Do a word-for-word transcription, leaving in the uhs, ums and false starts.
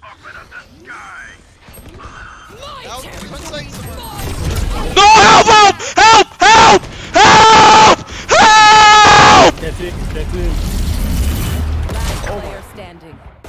Help! Concentrate someone. No! Help! Help! Help! Help! Help! Help! That's it. That's it. Last player standing.